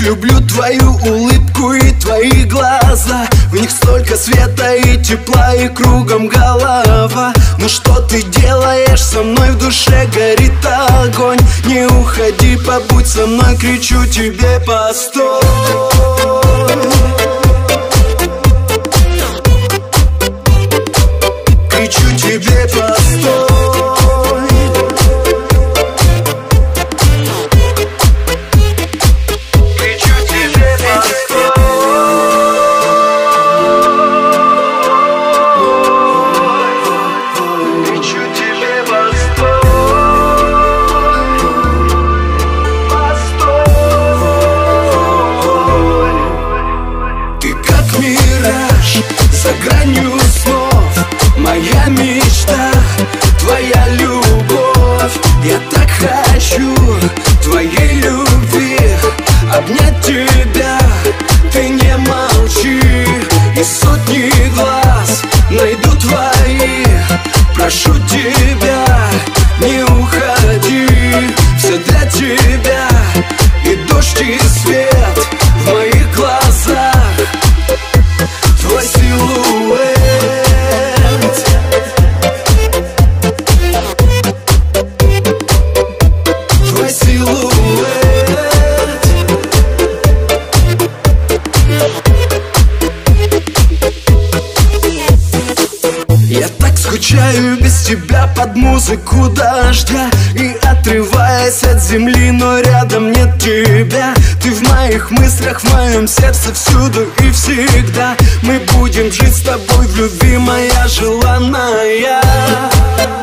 люблю твою улыбку и твои глаза. В них столько света и тепла, и кругом голова. Но что ты делаешь со мной? В душе горит огонь. Не уходи, побудь со мной, кричу тебе: постой. Кричу тебе: постой. За гранью снов моя мечта, твоя любовь. Я так хочу твоей любви, обнять тебя, ты не молчи. И сотни глаз найду твои, прошу тебя, не уходи. Все для тебя, и дождь, и свет в моих глазах. Твой силуэт, твой силуэт. Я так скучаю без тебя под музыку дождя, и отрываясь от земли, но рядом нет тебя. Ты в моих мыслях, в моем сердце, всюду и всегда. Мы будем жить с тобой в любви, моя желанная.